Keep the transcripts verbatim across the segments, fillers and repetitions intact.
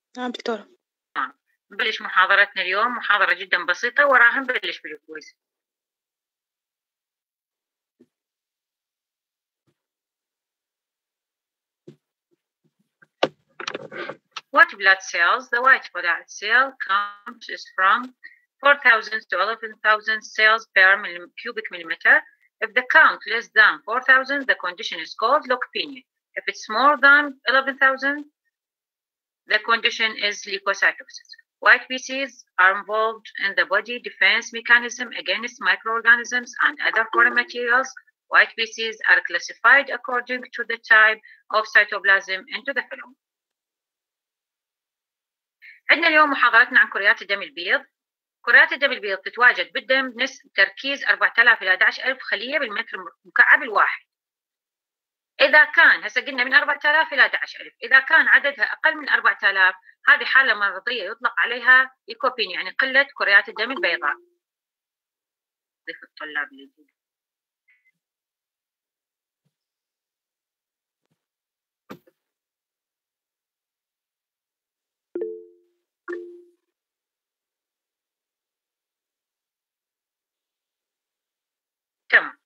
نعم دكتورة. نعم. نبلش محاضرتنا اليوم، محاضرة جدا بسيطة وراها نبلش بالكويز. What blood cells? The white blood cell count is from four thousand to eleven thousand cells per cubic millimeter. If the count less than four thousand, the condition is called leukopenia. If it's more than eleven thousand, the condition is leukocytosis. White B Cs are involved in the body defense mechanism against microorganisms and other foreign materials. White B Cs are classified according to the type of cytoplasm into the film. عندنا اليوم محاضرتنا عن كريات الدم البيض. كريات الدم البيض تتواجد بالدم بنسبة تركيز أربعة آلاف إلى أحد عشر ألف خلية بالمتر مكعب الواحد. إذا كان هسه قلنا من أربعة آلاف إلى أحد عشر ألف، إذا كان عددها أقل من أربعة آلاف هذه حالة مرضية يطلق عليها ليكوبينيا، يعني قلة كريات الدم البيضاء. ضيف الطلاب اللي تمام.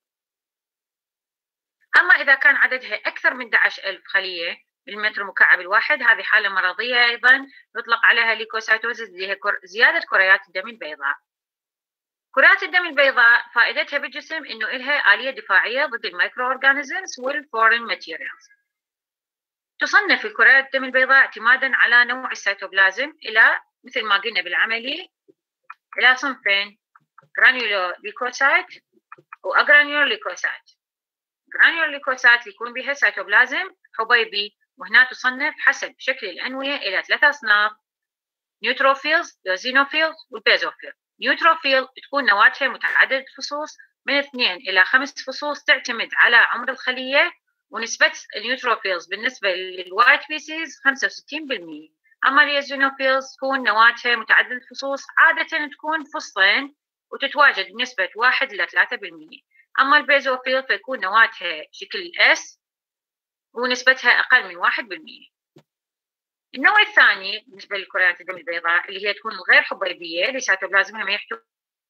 أما إذا كان عددها أكثر من أحد عشر ألف خلية بالمتر مكعب الواحد هذه حالة مرضية أيضا يطلق عليها ليكوسايتوزيس اللي هي زيادة كريات الدم البيضاء. كريات الدم البيضاء فائدتها بالجسم إنه إلها آلية دفاعية ضد المايكرو أورجانيزمز والفورين ماتيريالز. تصنف الكريات الدم البيضاء اعتمادا على نوع السيتوبلازم إلى مثل ما قلنا بالعملي إلى صنفين، جرانيولو ليكوسايت وأجرانيولو ليكوسايت. جرانيولو ليكوسايت يكون بها سيتوبلازم حبيبي، وهنا تصنف حسب شكل الأنوية إلى ثلاثة أصناف: نيوتروفيلز، يوزينوفيلز والبيزوفيل. نيوتروفيل تكون نواتها متعددة الفصوص من اثنين إلى خمس فصوص، تعتمد على عمر الخلية، ونسبة النيوتروفيلز بالنسبة للوايت بيسيز خمسة وستين بالمئة. أما اليوزينوفيلز تكون نواتها متعددة الفصوص، عادة تكون فصين وتتواجد بنسبة واحد إلى ثلاثة بالمئة. أما البيزوفيل فيكون نواتها شكل S ونسبتها أقل من واحد بالمئة. النوع الثاني بالنسبة لكريات الدم البيضاء اللي هي تكون غير حبيبية اللي سيتوبلازمها ما يحتوي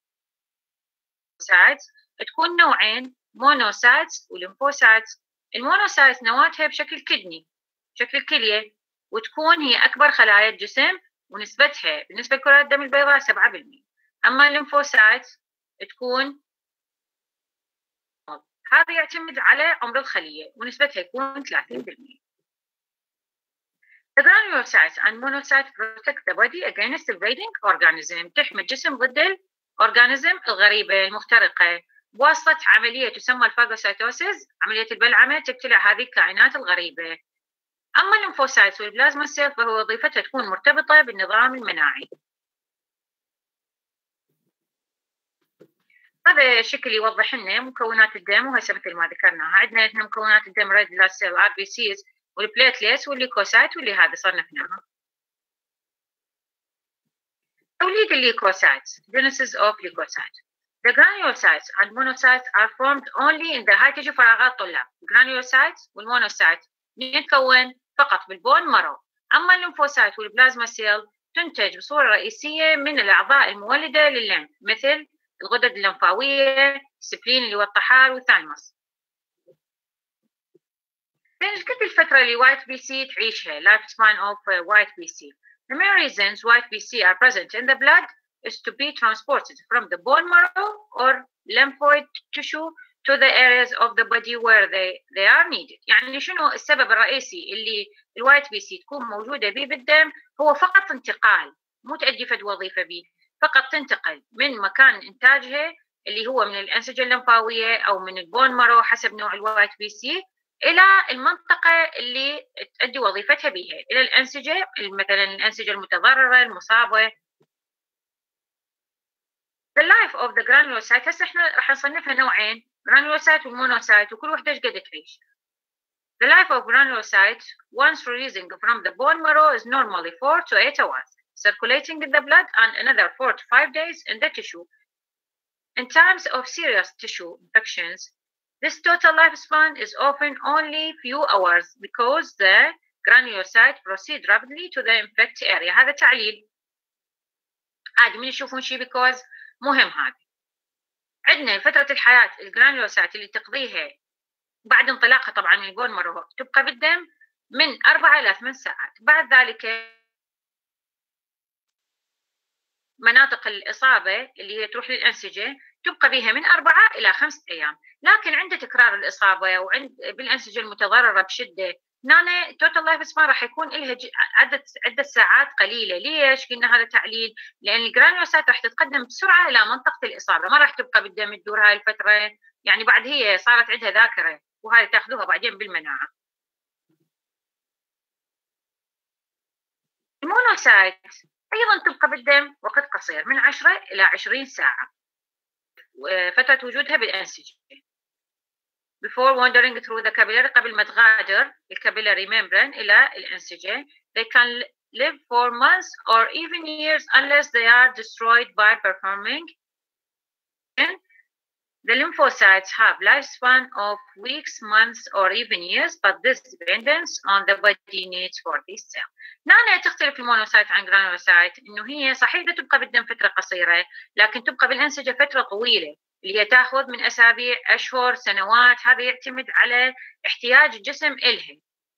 سايتس، تكون نوعين: مونوسايتس وليمفوسايتس. المونوسايتس نواتها بشكل كدني، شكل الكلية، وتكون هي أكبر خلايا الجسم ونسبتها بالنسبة لكريات الدم البيضاء سبعة بالمئة. أما الليمفوسايتس تكون هذا يعتمد على عمر الخلية ونسبتها يكون ثلاثين بالمئة. The granulocytes and monocytes protect the body against invading organism. تحمي الجسم ضد الأورجانيزم الغريبة المخترقة بواسطة عملية تسمى الفاغوسيتوسيس، عملية البلعمة تبتلع هذه الكائنات الغريبة. أما الليمفوسايتس والبلازما سيل فهو وظيفتها تكون مرتبطة بالنظام المناعي. هذا شكل يوضح لنا مكونات الدم، وهسه مثل ما ذكرناها عندنا احنا مكونات الدم: ريد بلاد سيل، ار بي سيز، والبليتليتس والليكوسايت، واللي هذا صنفناها. توليد الليكوسايتس. Genesis of leukocytes. The granulocytes and monocytes are formed only in the high tissue. فراغات طلاب. granulocytes والمونوسايت يتكون فقط بالبون مارو. أما الليمفوسايت والبلازما سيل تنتج بصورة رئيسية من الأعضاء المولدة للليمف مثل الغدد الليمفاوية، السبلين اللي هو الطحال، والثايموس. ايش قد الفترة اللي وايت بي سي تعيشها؟ life span of white B C. The main reasons white B C are present in the blood is to be transported from the bone marrow or lymphoid tissue to the areas of the body where they they are needed. يعني شنو السبب الرئيسي اللي الوايت بي سي تكون موجودة به بالدم؟ هو فقط انتقال، مو تؤدي فد وظيفة به، فقط تنتقل من مكان إنتاجها اللي هو من الأنسجة الليمفاوية أو من البون مارو حسب نوع الوايت بي سي إلى المنطقة اللي تؤدي وظيفتها بها، إلى الأنسجة مثلا الأنسجة المتضررة المصابة. The life of the granulocyte هسه احنا راح نصنفها نوعين: granulocyte والمونوسايت، وكل وحدة ايش قد تعيش. The life of granulocyte once releasing from the bone marrow is normally four to eight hours, circulating in the blood, and another four to five days in the tissue. In times of serious tissue infections, this total lifespan is often only few hours because the granulocyte proceed rapidly to the infected area. هذا تعليل عادي من يشوفون شيء بيكوز مهم. هذا عندنا فترة الحياة الجرانيولوسايت اللي تقضيها بعد انطلاقها طبعا من البون مارو تبقى بالدم من أربعة إلى ثمان ساعات. بعد ذلك مناطق الإصابة اللي هي تروح للأنسجة تبقى بها من أربعة إلى خمسة أيام. لكن عند تكرار الإصابة وعند بالأنسجة المتضررة بشدة هنا توتال لايف سبان راح يكون لها عدة عدة ساعات قليلة. ليش قلنا هذا تعليل؟ لأن الجرانيولوسايت راح تتقدم بسرعة إلى منطقة الإصابة، ما راح تبقى بالدم تدور هاي الفترة، يعني بعد هي صارت عندها ذاكرة وهاي تاخذوها بعدين بالمناعة. المونوسايت أيضا تبقى بالدم وقت قصير من عشرة إلى عشرين ساعة فترة وجودها بالأنسجة. Before wandering through the capillary قبل ما تغادر الكابيلاري membrane إلى الأنسجة. They can live for months or even years unless they are destroyed by performing. The lymphocytes have lifespan of weeks, months, or even years, but this depends on the body needs for this cell. هنا تختلف المونوسايت عن جرانولوسايت إنه هي صحيح تبقى بالدم فترة قصيرة، لكن تبقى بالأنسجة فترة طويلة اللي هي تاخذ من أسابيع، أشهر، سنوات. هذا يعتمد على احتياج الجسم إلها.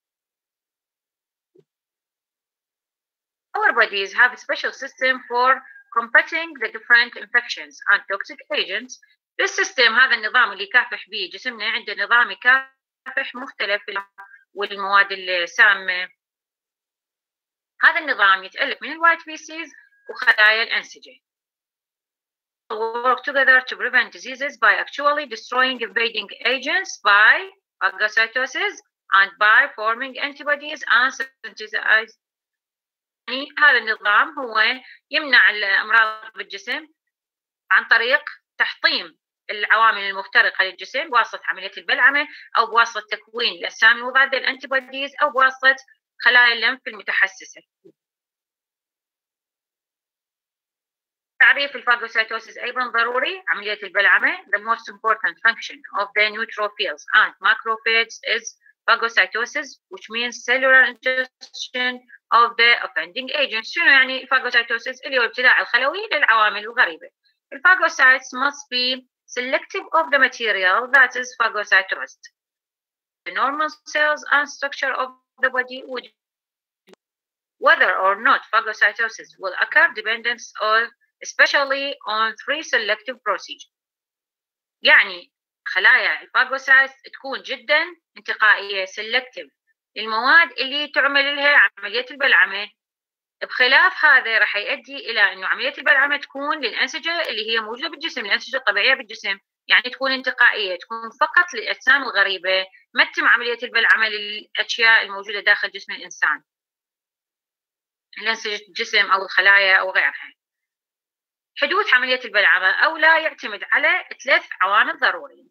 Our bodies have a special system for combating the different infections and toxic agents. السيستم هذا النظام اللي يكافح به جسمنا، عنده نظام يكافح مختلف والمواد السامة. هذا النظام يتألف من الوايت فيسيز وخلايا الأنسجة. Work together to prevent diseases by actually destroying invading agents by phagocytosis and by forming antibodies and synthesizing. يعني هذا النظام هو يمنع الأمراض بالجسم عن طريق تحطيم العوامل المفترقة للجسم بواسطة عملية البلعمة أو بواسطة تكوين الأجسام المضادة الأنتيبوديز أو بواسطة خلايا الليمف المتحسسة. تعريف الفاغوسيتوسيس أيضا ضروري. عملية البلعمة the most important function of the neutrophils and macrophages is phagocytosis, which means cellular ingestion of the offending agents. شنو يعني phagocytosis؟ اللي هو ابتلاع الخلوي للعوامل الغريبة. The phagocytes must be selective of the material that is phagocytosed. The normal cells and structure of the body would whether or not phagocytosis will occur depends on especially on three selective procedures. يعني خلايا الفاغوسايت تكون جدا انتقائية selective للمواد اللي تعمل لها عملية البلعمة. بخلاف هذا راح يؤدي إلى إنه عملية البلعمة تكون للأنسجة اللي هي موجودة بالجسم، الأنسجة الطبيعية بالجسم، يعني تكون انتقائية، تكون فقط للأجسام الغريبة، ما تتم عملية البلعمة للأشياء الموجودة داخل جسم الإنسان، الأنسجة الجسم أو الخلايا أو غيرها. حدوث عملية البلعمة أو لا يعتمد على ثلاث عوامل ضرورية.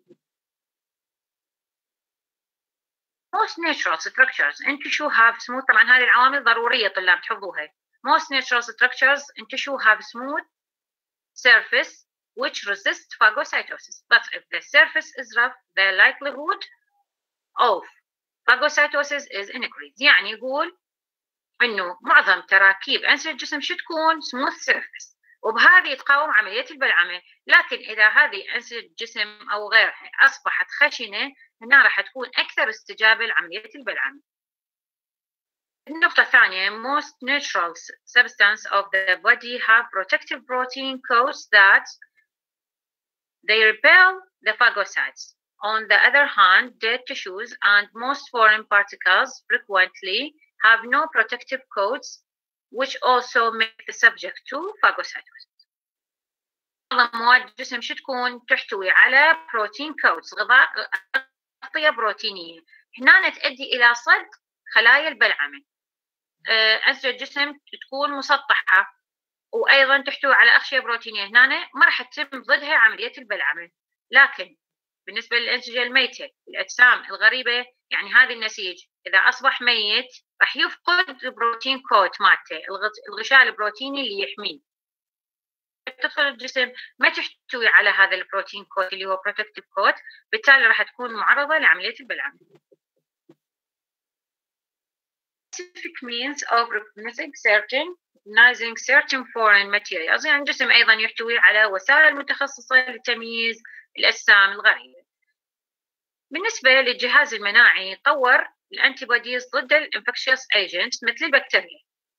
Most natural structures in tissue have smooth. طبعا هذه العوامل ضرورية طلاب تحفظوها. Most natural structures in tissue have smooth surface which resist phagocytosis. But if the surface is rough, the likelihood of phagocytosis is increased. يعني يقول إنه معظم تراكيب أنسجة الجسم شو تكون smooth surface، وبهذه تقاوم عملية البلعمة. لكن إذا هذه أنسجة الجسم أو غيرها أصبحت خشنة هنا راح تكون أكثر استجابة لعملية البلعمة. النقطة الثانية most natural substances of the body have protective protein coats that they repel the phagocytes. On the other hand, dead tissues and most foreign particles frequently have no protective coats, which also make the subject to phagocytosis. معظم مواد الجسم شو تكون تحتوي على بروتين كوتس، غطاء أغطية بروتينية، هنا تؤدي إلى صد خلايا البلعمة. أنسجة الجسم تكون مسطحة وأيضا تحتوي على أغشية بروتينية، هنا ما راح تتم ضدها عملية البلعمة. لكن بالنسبة للأنسجة الميتة الأجسام الغريبة، يعني هذا النسيج إذا أصبح ميت راح يفقد البروتين كوت مالته، الغشاء البروتيني اللي يحميه. تدخل الجسم ما تحتوي على هذا البروتين كوت اللي هو بروتكتيف كوت، بالتالي راح تكون معرضة لعملية البلعمة. specific means of recognizing certain recognizing certain foreign materials، يعني الجسم أيضا يحتوي على وسائل متخصصة لتمييز الأجسام الغريبة. بالنسبة للجهاز المناعي طور الأنتي بوديز ضد الانفكشيوس ايجنتس مثل البكتيريا.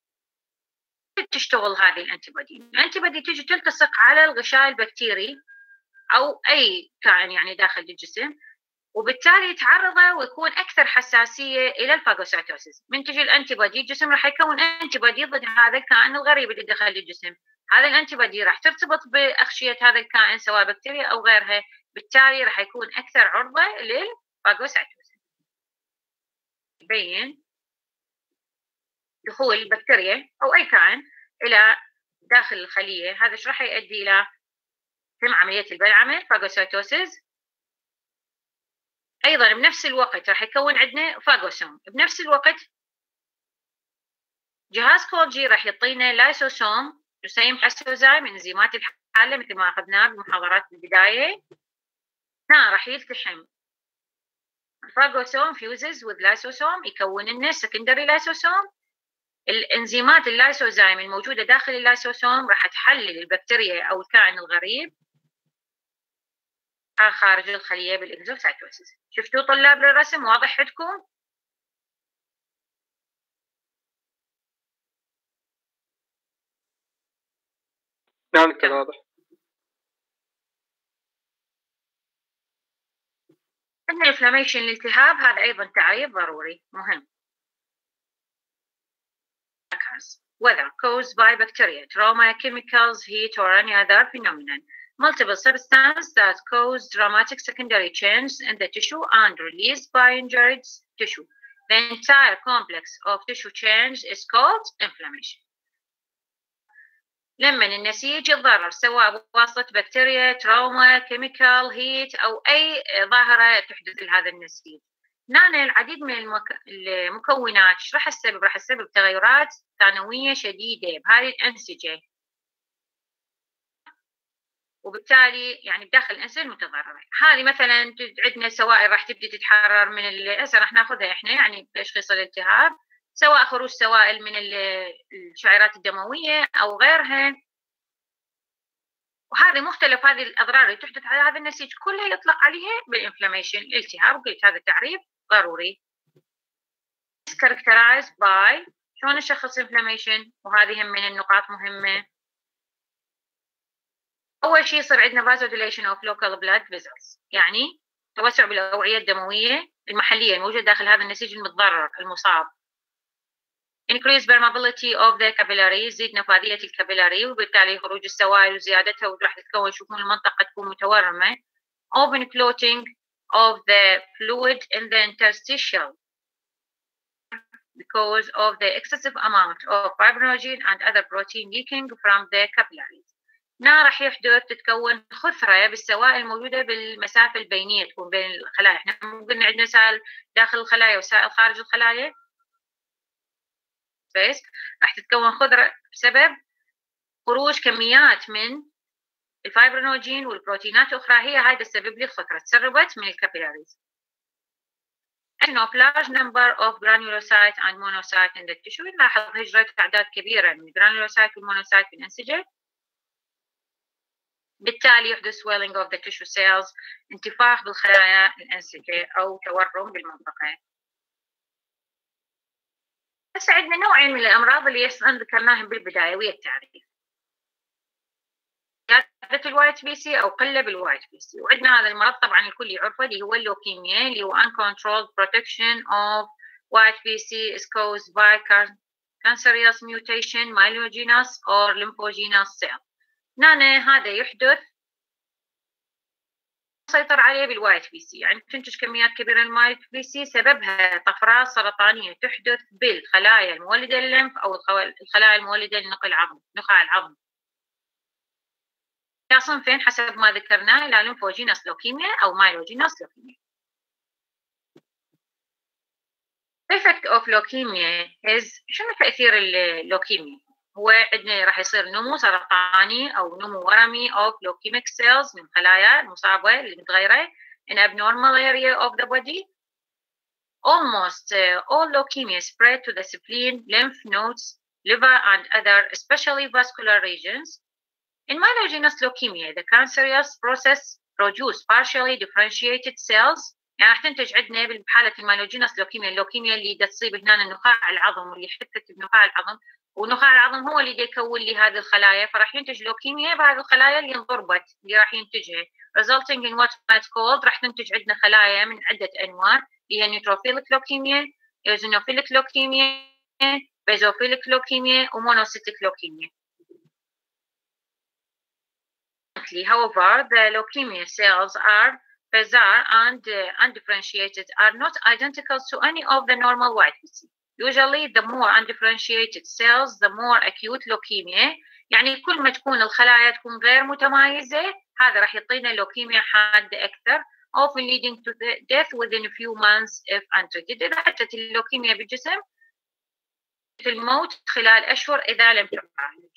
تشتغل هذه الأنتي بودي؟ الأنتي بودي تيجي تلتصق على الغشاء البكتيري أو أي كائن يعني داخل الجسم، وبالتالي يتعرض ويكون أكثر حساسية إلى الفاغوسايتوسيس. من تجي الأنتي بودي الجسم راح يكون أنتي بودي ضد هذا الكائن الغريب اللي دخل الجسم. هذا الأنتي بودي راح ترتبط بأغشية هذا الكائن سواء بكتيريا أو غيرها، بالتالي راح يكون أكثر عرضة للفاغوسايتوسيس. يبين دخول البكتيريا أو أي كائن إلى داخل الخلية، هذا ايش راح يؤدي إلى تم عملية البلعمة فاغوسايتوسيس. أيضا بنفس الوقت راح يكون عندنا فاغوسوم. بنفس الوقت جهاز كولجي راح يعطينا لايسوسوم جسيم حسوزاي من انزيمات الحالة مثل ما أخذناه بالمحاضرات البداية. هنا راح يلتحم الفاغوسوم فيوزز with لايسوسوم يكون لنا سكندري لايسوسوم. الانزيمات اللايسوزايم الموجودة داخل اللايسوسوم راح تحلل البكتيريا أو الكائن الغريب خارج الخلية بالإكزوسايتوسيس. شفتوا طلاب للرسم واضح عندكم؟ نعم كده واضح. عندنا الانفلاميشن الالتهاب، هذا أيضا تعريف ضروري مهم. Whether caused by bacteria, trauma, chemicals, heat, or any other phenomenon. Multiple substances that cause dramatic secondary changes in the tissue and released by injured tissue. The entire complex of tissue change is called inflammation. لما النسيج يتضرر سواء بواسطة بكتيريا، تروما، كيميكال، هيت أو أي ظاهرة تحدث لهذا النسيج. هنا العديد من المك... المكونات راح السبب راح السبب تغيرات ثانوية شديدة بهذه الأنسجة، وبالتالي يعني بداخل الأنسجة المتضررة. هذه مثلا عندنا سوائل راح تبدي تتحرر من ال... هسه راح ناخذها احنا يعني تشخيص الالتهاب، سواء خروج سوائل من الشعيرات الدموية أو غيرها، وهذه مختلف هذه الأضرار اللي تحدث على هذا النسيج كلها يطلق عليها بالإنفلاميشن الالتهاب. قلت هذا التعريف ضروري. characterized by شلون نشخص inflammation، وهذه هم من النقاط مهمة. أول شيء يصير عندنا vasodilation of local blood vessels، يعني توسع بالأوعية الدموية المحلية الموجودة داخل هذا النسيج المتضرر المصاب. increase permeability of the capillary، يزيد نفاذية الكابيلاري وبالتالي خروج السوائل وزيادتها وراح تتكون شوفون المنطقة تكون متورمة. open clotting of the fluid in the interstitial because of the excessive amount of fibrinogen and other protein leaking from the capillaries. هنا راح يحدث تتكون خثرة بالسوائل الموجودة بالمسافة البينية تكون بين الخلايا. احنا مو قلنا عندنا سائل داخل الخلايا وسائل خارج الخلايا، بس راح تتكون خضرة بسبب خروج كميات من الفايبرينوجين والبروتينات الأخرى، هي هذا السبب للخضرة تسربت من الكابيلاريز. of large number of granulocytes and monocytes in the tissue، نلاحظ هجرة أعداد كبيرة من الجرانيولوسايت والمونوسايت في الأنسجة، بالتالي يحدث swelling of the tissue cells، انتفاخ بالخلايا الأنسجة أو تورم بالمنطقة. هسه عندنا نوعين من الأمراض اللي ذكرناهم بالبداية ويا التعريف، زيادة الوايت بي سي أو قلة بالوايت بي سي. وعندنا هذا المرض طبعا الكل يعرفه اللي هو اللوكيميا، اللي هو uncontrolled protection of white B C is caused by cancerous mutation myelogenous or lymphogenous cell. هنا هذا يحدث سيطر عليه بالوايت بي سي، يعني تنتج كميات كبيرة من الوايت بي سي، سببها طفرات سرطانية تحدث بالخلايا المولدة للليمف أو الخلايا المولدة لنقل العظم نخاع العظم. صنفين حسب ما ذكرنا، إلى ليمفوجينس لوكيميا أو مايلوجينس لوكيميا. effect of leukemia is شنو تأثير اللوكيميا؟ هو عندنا راح يصير نمو سرطاني أو نمو ورمي of leukemic cells من خلايا المصابة اللي متغيرة in abnormal area of the body almost uh, all leukemia spread to the spleen, lymph nodes, liver, and other, especially vascular regions. In myelogenous leukemia, the cancerous process produce partially differentiated cells. يعني راح تنتج عندنا بحالة المايلوجينس لوكيميا، اللوكيميا اللي دا تصيب هنا النخاع العظم واللي حتت بنخاع العظم، ونخاع العظم هو اللي دا يكون لي هذه الخلايا، فراح ينتج لوكيميا بهذه الخلايا اللي انضربت اللي راح ينتجها resulting in what might called راح تنتج عندنا خلايا من عدة أنواع، هي نيوتروفيليك لوكيميا، ايوزينوفيليك لوكيميا، بيزوفيليك لوكيميا، ومونوسيتيك لوكيميا. However, the leukemia cells are bizarre and uh, undifferentiated, are not identical to any of the normal white B C. Usually, the more undifferentiated cells, the more acute leukemia. يعني كل ما تكون الخلايا تكون غير متمايزة، هذا راح يعطينا لوكيميا حادة أكثر، often leading to death within a few months if untreated. إذا حدثت اللوكيميا بالجسم الموت خلال أشهر إذا لم تعالج.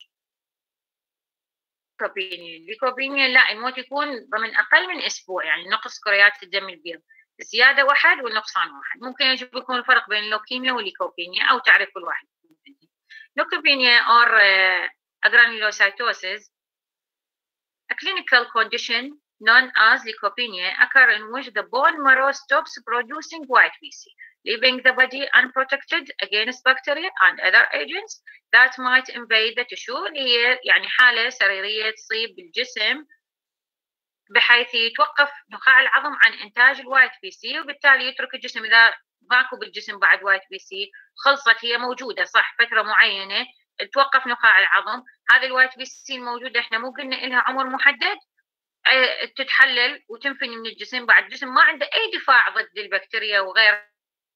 ليكوبينيا ليكوبينيا لا، الموت يكون ضمن أقل من أسبوع، يعني نقص كريات الدم البيض، الزيادة واحد والنقصان واحد. ممكن يجب يكون الفرق بين اللوكيميا والليكوبينيا أو تعرف كل واحد. Leukopenia or uh, agranulocytosis, a clinical condition known as leukopenia, occur in which the bone marrow stops producing white B C, leaving the body unprotected against bacteria and other agents that might invade the tissue. هي يعني حالة سريرية تصيب بالجسم بحيث يتوقف نخاع العظم عن إنتاج الوايت بي سي، وبالتالي يترك الجسم إذا ماكو بالجسم بعد وايت بي سي، خلصت هي موجودة صح فترة معينة، توقف نخاع العظم، هذه الوايت بي سي الموجودة احنا مو قلنا إلها عمر محدد، تتحلل وتنفني من الجسم، بعد الجسم ما عنده أي دفاع ضد البكتيريا وغيرها،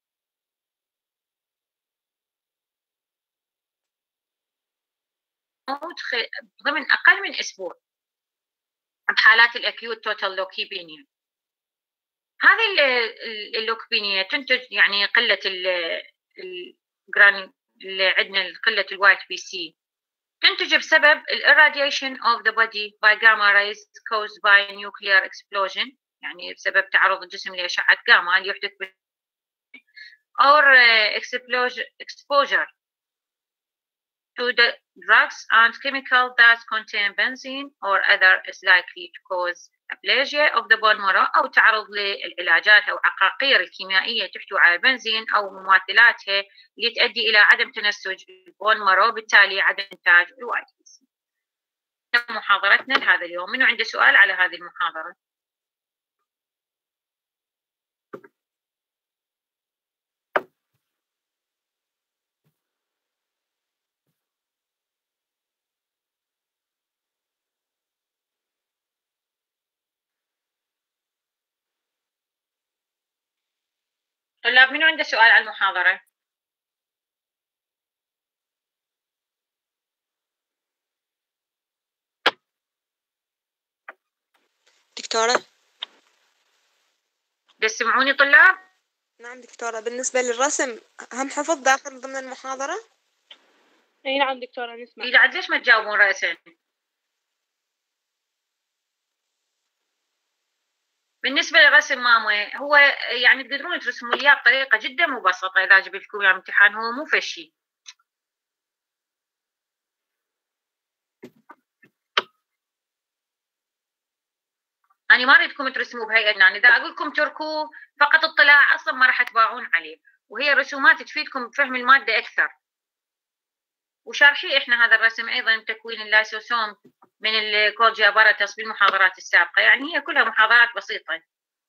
موت ضمن أقل من أسبوع بحالات الأكيوت توتال لوكيبينيا. هذه اللوكيبينيا تنتج يعني قلة الجران اللي عندنا قلة الوايت بي سي، تنتج بسبب الirradiation of the body by gamma rays caused by nuclear explosion، يعني بسبب تعرض الجسم لأشعة جاما اللي يحدث or exposure to the drugs and chemicals that contain benzene or other is likely to cause aplasia of the bone marrow، أو تعرض للعلاجات أو عقاقير الكيميائية تحتوي على البنزين أو مماثلاتها اللي تؤدي إلى عدم تنسج البون مارو، بالتالي عدم إنتاج الوايت بي سي. محاضرتنا لهذا اليوم، منو عنده سؤال على هذه المحاضرة؟ طلاب منو عنده سؤال على المحاضرة؟ دكتورة. تسمعوني طلاب؟ نعم دكتورة. بالنسبة للرسم هم حفظ داخل ضمن المحاضرة؟ اي نعم دكتورة نسمع. إذا عاد ليش ما تجاوبون رأسا؟ بالنسبة لرسم ماما هو يعني تقدرون ترسموا لي بطريقة جدا مبسطة، إذا جبت لكم إياه امتحان هو مو فشي. أنا ما أريدكم ترسموا بهيئة، يعني إذا أقول لكم تركوا فقط اطلاع أصلا ما راح تباعون عليه، وهي رسومات تفيدكم بفهم المادة أكثر. وشارحي إحنا هذا الرسم أيضا تكوين اللايسوسوم من الكولجي أباراتس بالمحاضرات السابقة، يعني هي كلها محاضرات بسيطة.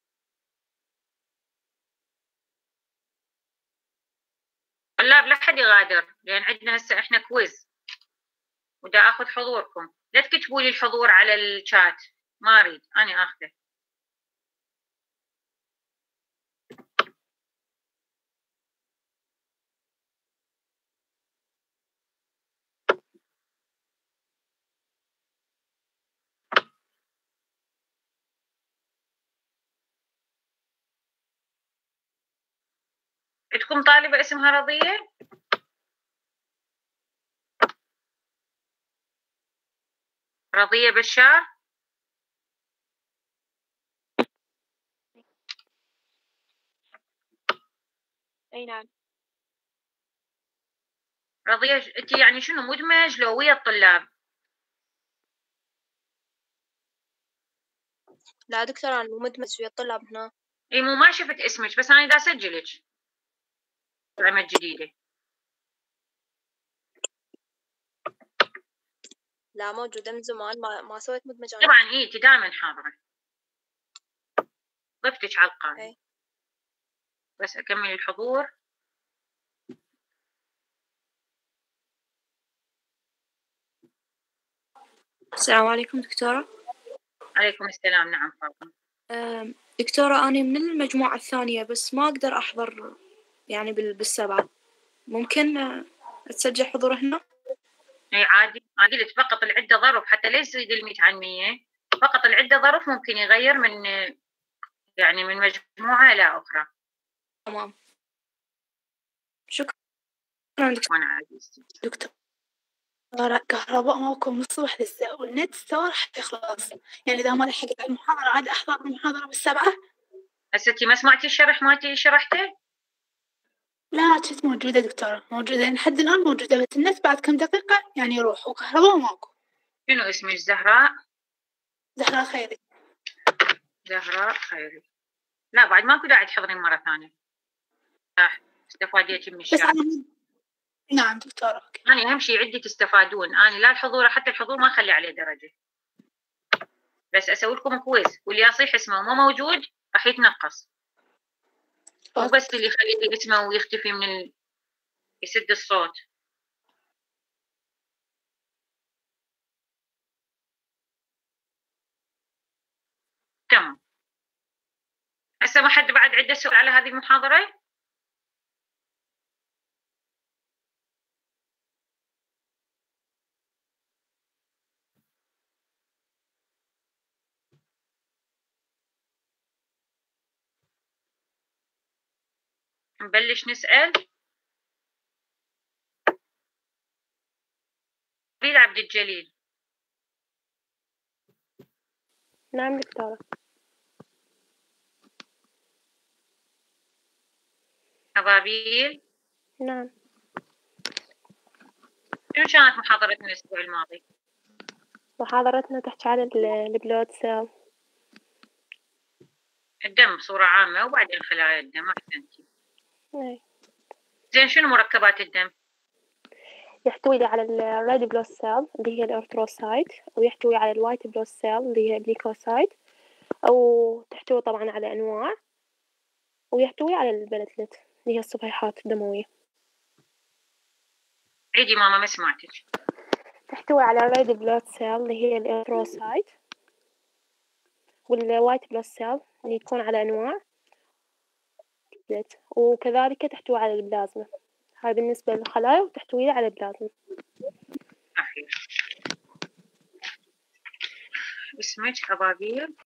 طلاب لا حد يغادر لأن عندنا هسه إحنا كويز ودا أخذ حضوركم، لا تكتبوا لي الحضور على الشات، ما أريد أنا أخذه. عندكم طالبة اسمها رضية؟ رضية بشار؟ أي نعم. رضية أنت يعني شنو مدمج لو ويا الطلاب؟ لا دكتورة أنا مو مدمج ويا الطلاب هنا. اي مو ما شفت اسمك، بس انا دا اسجلك العمل الجديدة. لا موجودة من زمان، ما ما سويت مدمج أنا. طبعا اي انت دائما حاضرة، ضفتك على القائمة. أي. بس اكمل الحضور. السلام عليكم دكتورة. عليكم السلام. نعم فاطمة. أم، دكتورة أنا من المجموعة الثانية بس ما أقدر أحضر يعني بال- بالسبعة، ممكن أه، أتسجل حضور هنا؟ اي عادي، انا قلت فقط العدة ظرف حتى لا يزيد الميت عن مية، فقط العدة ظرف ممكن يغير من يعني من مجموعة إلى أخرى. تمام، شكرا دكتورة. وأنا عزيزتي. دكتور كهرباء ماكو من الصبح لسه، والنت سوا راح يخلص، يعني إذا ما لحقت على المحاضرة عاد أحضر المحاضرة بالسبعة. هسه انتي ما سمعتي الشرح مالتي شرحته؟ لا كنت موجودة دكتورة، موجودة لحد الآن موجودة، بس النت بعد كم دقيقة يعني يروح، وكهرباء ماكو. شنو اسمك؟ زهراء؟ زهراء خيري. زهراء خيري. لا بعد ماكو داعي تحضرين مرة ثانية، استفاديتي من بس الشرح. أنا نعم دكتورة. أنا أهم شي عندي تستفادون، أنا لا الحضور حتى الحضور ما أخلي عليه درجة، بس أسوي لكم كويز، واللي يصيح اسمه وما موجود راح يتنقص، وبس اللي يخلي اسمه ويختفي من ال... يسد الصوت. تمام. هسه ما حد بعد عنده سؤال على هذه المحاضرة؟ نبلش نسأل. عبيد عبد الجليل. نعم دكتورة. أبابيل. نعم. شنو كانت محاضرتنا الأسبوع الماضي؟ محاضرتنا تحكي عن البلود سيل. الدم بصورة عامة وبعدين خلايا الدم. أحسنتي. أي. زين شنو مركبات الدم؟ يحتوي لي على الريد بلود سيل اللي هي الأرثروسايت، ويحتوي على الوايت بلود سيل اللي هي الليكوسايت، أو تحتوي طبعا على أنواع، ويحتوي على البلتلت اللي هي الصفيحات الدموية. عيدي ماما ما سمعتك. تحتوي على الريد بلود سيل اللي هي الإرثروسايت، والوايت بلود سيل اللي تكون على أنواع، وكذلك تحتوي على البلازما. هاي بالنسبة للخلايا، وتحتوي على البلازما. أخير. اسمك أبابيل.